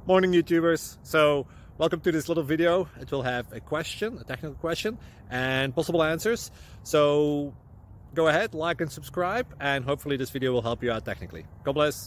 Morning YouTubers. So welcome to this little video. It will have a question, a technical question, and possible answers. So go ahead, like and subscribe, and hopefully this video will help you out technically. God bless.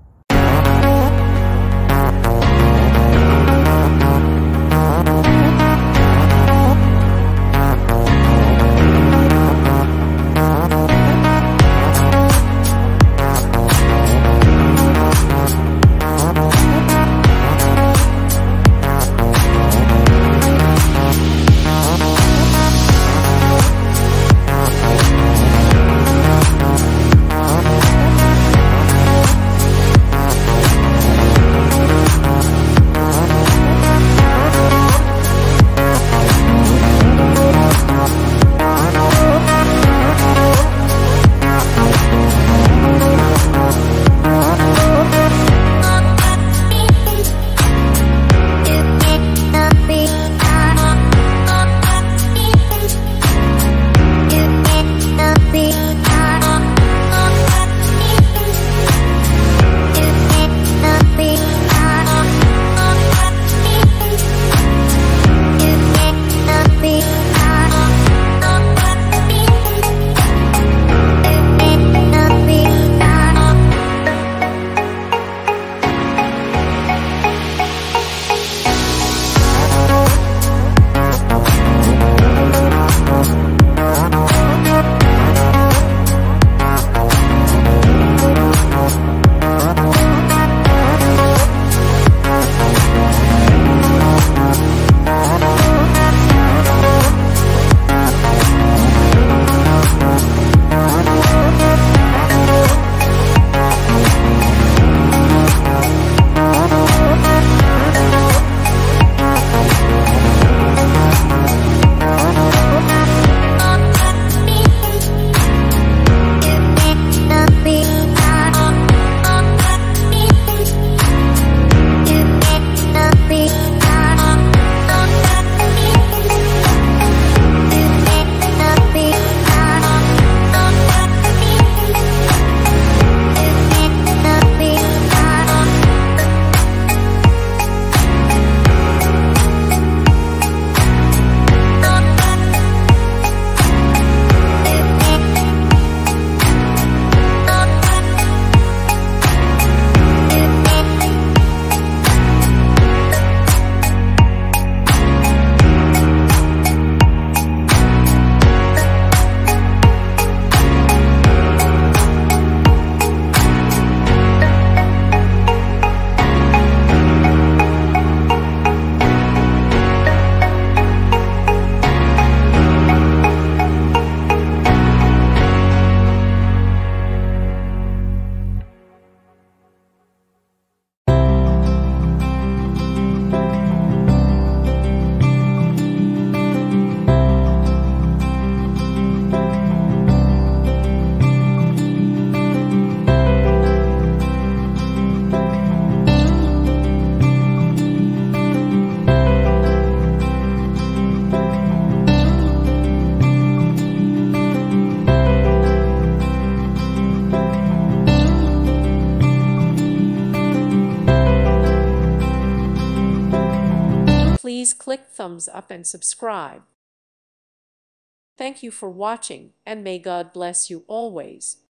Please click thumbs up and subscribe. Thank you for watching, and may God bless you always.